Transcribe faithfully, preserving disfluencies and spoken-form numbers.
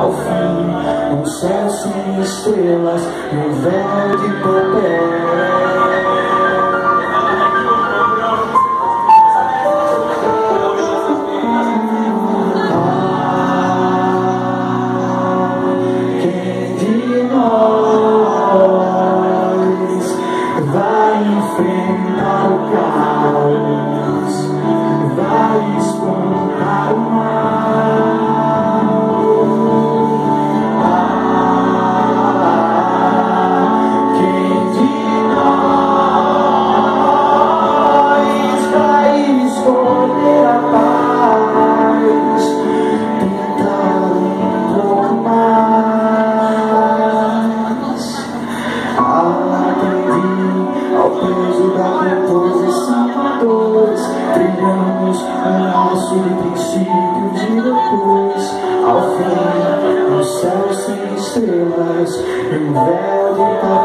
ao fim, um céu sem estrelas e um véu de papel. Vai enfrentar o caos, vai espantar o mal. Ah, quem de nós vai escolher a paz, tentar um pouco mais? Aprendi ao peso da composição de dores, trilhamos um laço de princípios e depois, ao fim, um céu sem estrelas e um véu de papel.